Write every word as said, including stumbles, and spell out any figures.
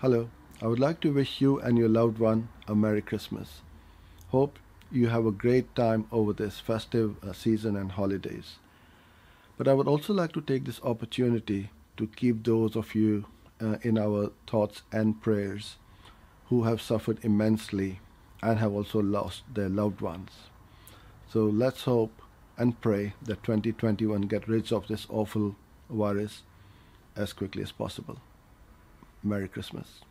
Hello, I would like to wish you and your loved one a Merry Christmas. Hope you have a great time over this festive uh, season and holidays. But I would also like to take this opportunity to keep those of you uh, in our thoughts and prayers who have suffered immensely and have also lost their loved ones. So let's hope and pray that twenty twenty-one get rid of this awful virus as quickly as possible. Merry Christmas.